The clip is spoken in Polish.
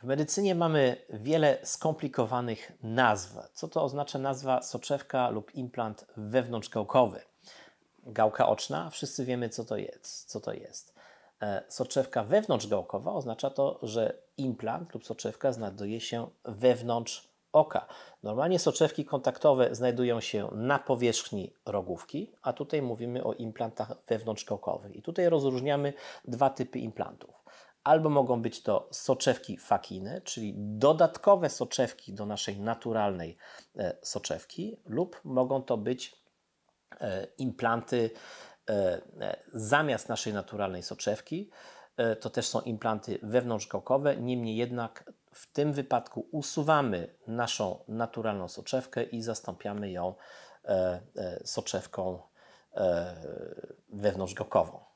W medycynie mamy wiele skomplikowanych nazw. Co to oznacza nazwa soczewka lub implant wewnątrzgałkowy? Gałka oczna, wszyscy wiemy, co to jest. Soczewka wewnątrzgałkowa oznacza to, że implant lub soczewka znajduje się wewnątrz oka. Normalnie soczewki kontaktowe znajdują się na powierzchni rogówki, a tutaj mówimy o implantach wewnątrzgałkowych. I tutaj rozróżniamy dwa typy implantów. Albo mogą być to soczewki Fakine, czyli dodatkowe soczewki do naszej naturalnej soczewki, lub mogą to być implanty zamiast naszej naturalnej soczewki. To też są implanty wewnątrzgałkowe, niemniej jednak w tym wypadku usuwamy naszą naturalną soczewkę i zastąpiamy ją soczewką wewnątrzgałkową.